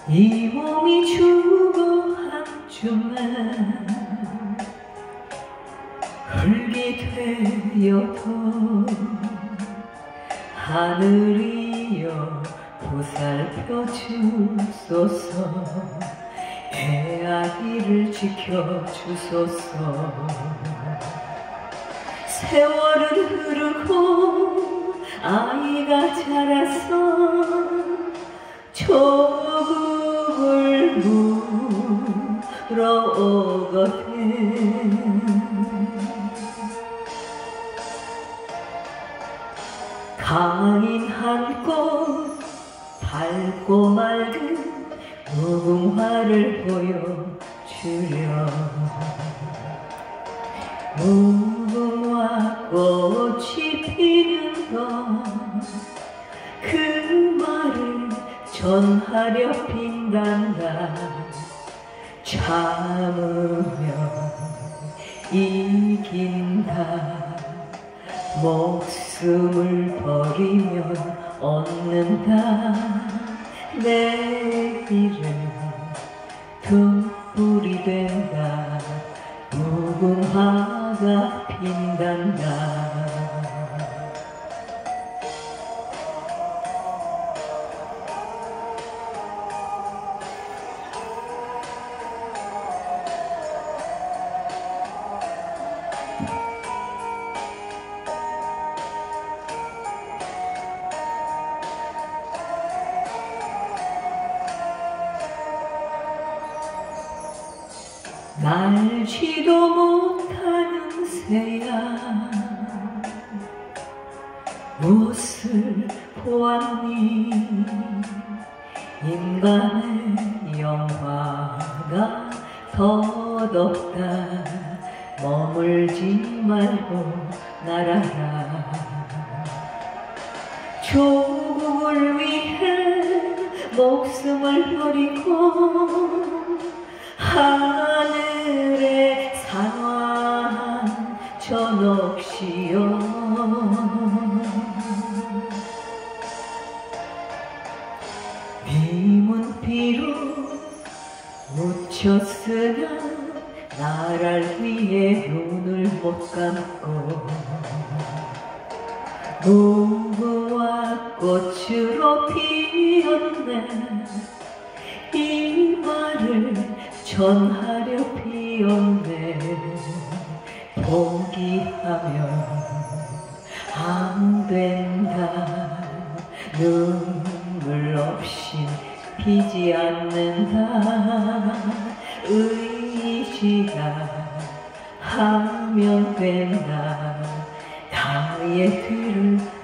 이 몸이 죽어 한줌에 흙이 되어도 하늘이여 보살펴 주소서. 애아이를 지켜주소서. 세월은 흐르고 아이가 자라서 조국을 물어오거든. 강인 꽃 밝고 맑은 무궁화를 보여주려. 무궁화 꽃이 피는 것 그 말을 전하려 빈단다. 참으면 이긴다. 목숨을 버리면 얻는다. 내일은 등불이 된다. 무궁화가 핀단다. 날지도 못하는 새야 무엇을 보았니. 인간의 영화가 더덥다. 머물지 말고 날아라. 조국을 위해 목숨을 버리고 하늘에 상한 전옥시여. 님은 비록 묻혔으나 나라를 위해 눈을 못 감고 무궁화 꽃으로 피었네. 이 말을 전하려 피었네. 포기하면 안 된다. 눈물 없이 피지 않는다. 의지가 하면 된다. 다이어트를